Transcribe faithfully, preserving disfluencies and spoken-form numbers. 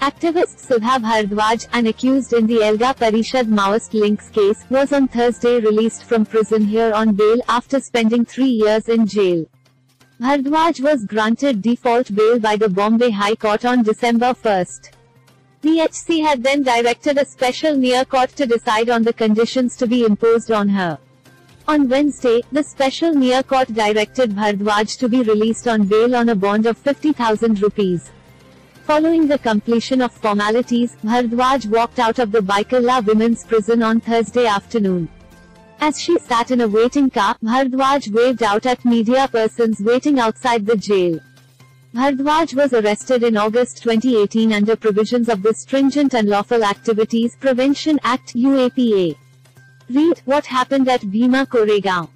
Activist Sudha Bhardwaj, an accused in the Elga Parishad Maoist links case, was on Thursday released from prison here on bail after spending three years in jail. Bhardwaj was granted default bail by the Bombay High Court on December first. The H C had then directed a special near court to decide on the conditions to be imposed on her. On Wednesday, the special near court directed Bhardwaj to be released on bail on a bond of fifty thousand rupees. Following the completion of formalities, Bhardwaj walked out of the Byculla Women's Prison on Thursday afternoon. As she sat in a waiting car, Bhardwaj waved out at media persons waiting outside the jail. Bhardwaj was arrested in August twenty eighteen under provisions of the Stringent Unlawful Activities Prevention Act (U A P A). Read what happened at Bhima Koregaon.